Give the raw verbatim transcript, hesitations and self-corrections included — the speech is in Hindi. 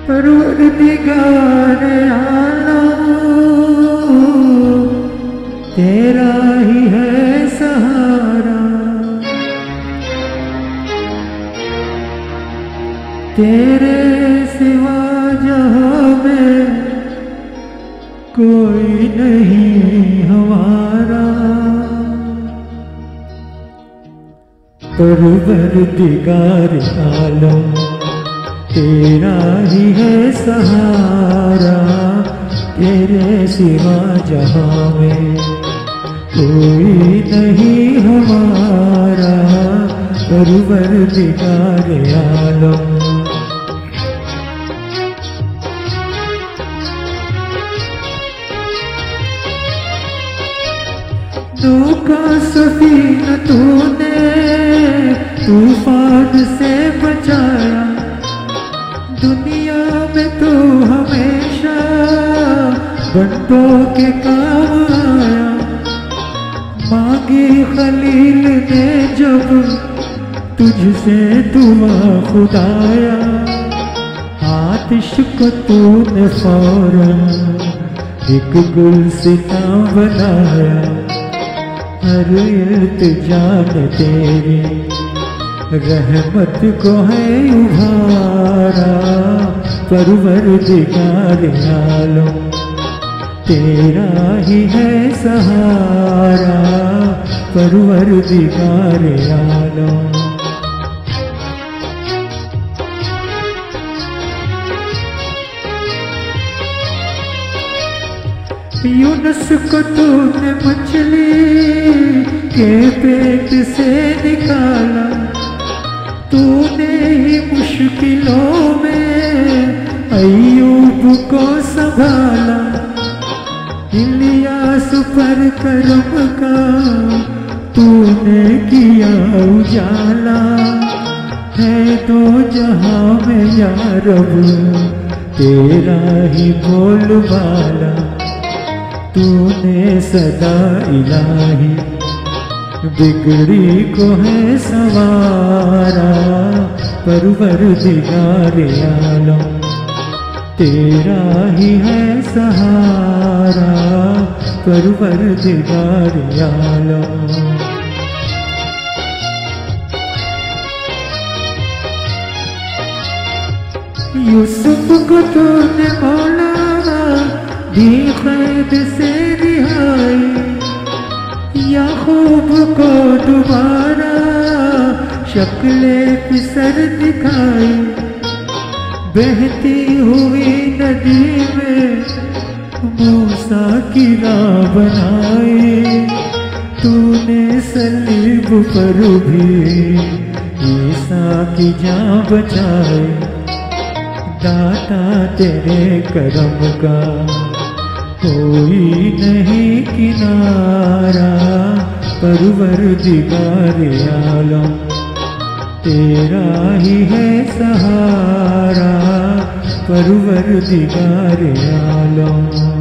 परवरदिगार आलम तेरा ही है सहारा, तेरे सिवा जहां में कोई नहीं हमारा। परवरदिगार आलम तेरा ही है सहारा, तेरे सिवा जहां में कोई नहीं हमारा। परवरदिगार आलम नौका सफीना तूने तूफान से बचाया, दुनिया में तू हमेशा बंदों के काम आया। मांगी खलील ने जब तुझसे दुआ खुदाया, आतिश को तूने फौरन एक गुलसिता बनाया। हर इल्तिजा में तेरी रहमत को है उभारा। परवरदिगार आलम तेरा ही है सहारा। परवरदिगार आलम यूनुस को तूने मछली के पेट से निकाला, तूने ही मुश्किलों में अय्यूब को संभाला। इलियास पर करम का तूने किया उजाला, है तो जहां में या रब तेरा ही बोलबाला। तूने सदा इलाही बिगड़ी को है सवारा। परवरदिगार आलम तेरा ही है सहारा। परवरदिगार आलम यूसुफ को तूने मौला दी कैद से रिहाई, याकूब को दोबारा शक्ले पिसर दिखाई। बहती हुई नदी में मूसा की राह बनाई, तूने सलीब पर भी ईसा की जान बचाई। दाता तेरे करम का कोई नहीं किनारा। परवरदिगार आलम तेरा ही है सहारा। परवरदिगार आलम